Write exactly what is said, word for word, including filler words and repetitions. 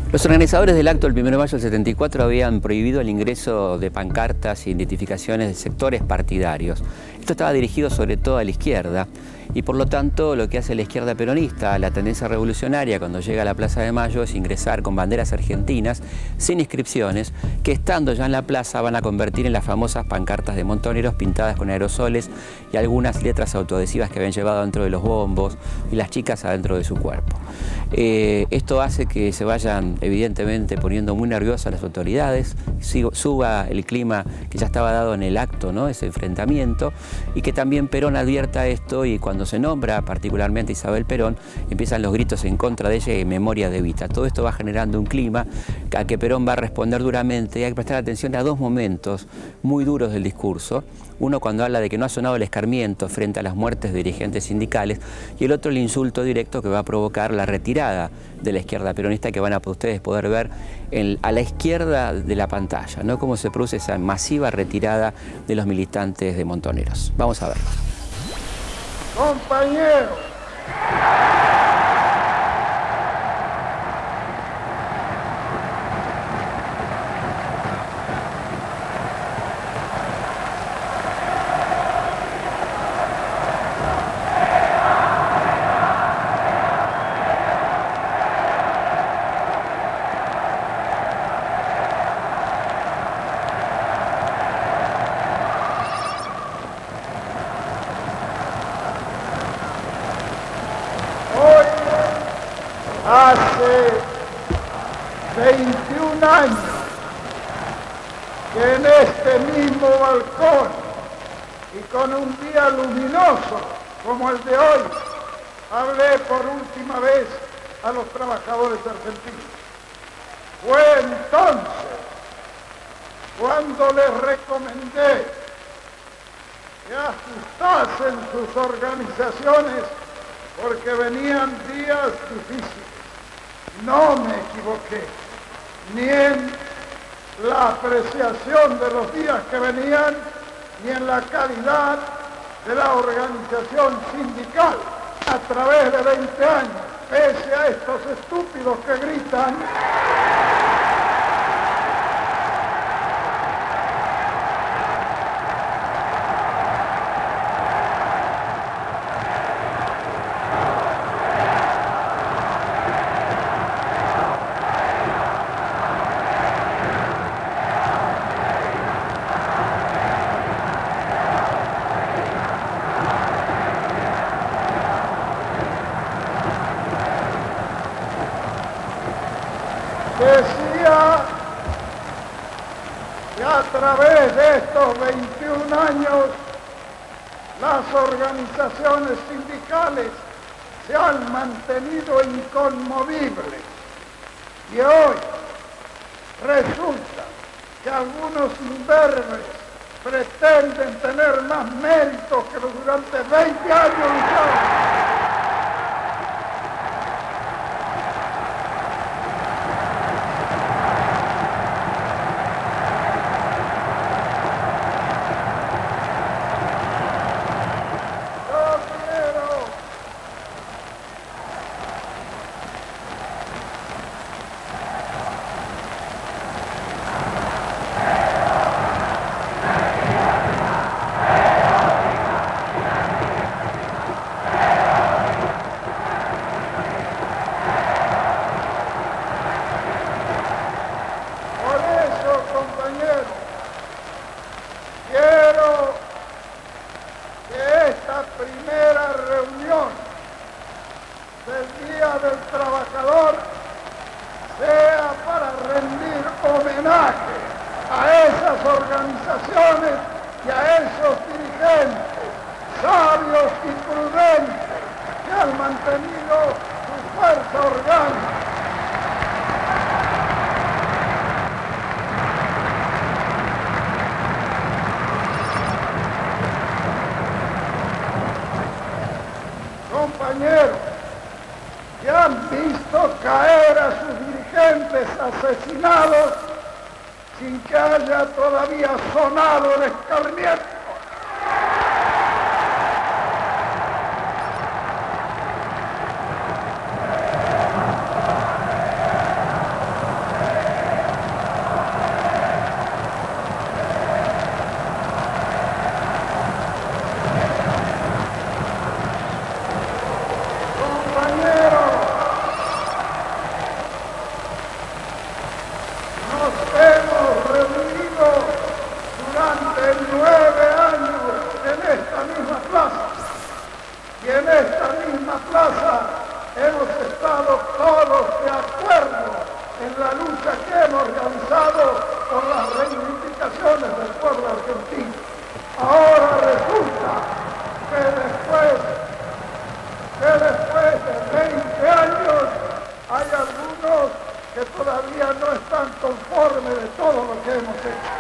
Los organizadores del acto del primero de mayo del setenta y cuatro habían prohibido el ingreso de pancartas e identificaciones de sectores partidarios. Esto estaba dirigido sobre todo a la izquierda y por lo tanto lo que hace la izquierda peronista, la tendencia revolucionaria cuando llega a la Plaza de Mayo es ingresar con banderas argentinas sin inscripciones que estando ya en la plaza van a convertir en las famosas pancartas de Montoneros pintadas con aerosoles y algunas letras autoadhesivas que habían llevado dentro de los bombos y las chicas adentro de su cuerpo. Eh, esto hace que se vayan evidentemente poniendo muy nerviosas las autoridades, suba el clima que ya estaba dado en el acto, ¿no? Ese enfrentamiento, y que también Perón advierta esto y cuando se nombra particularmente Isabel Perón empiezan los gritos en contra de ella y en memoria de Evita. Todo esto va generando un clima a que Perón va a responder duramente y hay que prestar atención a dos momentos muy duros del discurso. Uno cuando habla de que no ha sonado el escarmiento frente a las muertes de dirigentes sindicales y el otro el insulto directo que va a provocar la retirada de la izquierda peronista que van a ustedes poder ver en, a la izquierda de la pantalla, ¿no? Cómo se produce esa masiva retirada de los militantes de Montoneros. Vamos a verlo. Compañeros, hace veintiún años que en este mismo balcón y con un día luminoso como el de hoy, hablé por última vez a los trabajadores argentinos. Fue entonces cuando les recomendé que ajustasen sus organizaciones porque venían días difíciles. No me equivoqué, ni en la apreciación de los días que venían, ni en la calidad de la organización sindical. A través de veinte años, pese a estos estúpidos que gritan, decía que a través de estos veintiún años las organizaciones sindicales se han mantenido inconmovibles y hoy resulta que algunos imberbes pretenden tener más méritos que los durante veinte años lucharon. Primera reunión del Día del Trabajador sea para rendir homenaje a esas organizaciones y a esos dirigentes sabios y prudentes que han mantenido su fuerza orgánica. Compañeros, que han visto caer a sus dirigentes asesinados sin que haya todavía sonado el escarmiento. verdad hemos estado todos de acuerdo en la lucha que hemos realizado por las reivindicaciones del pueblo argentino. Ahora resulta que después, que después de veinte años hay algunos que todavía no están conformes de todo lo que hemos hecho.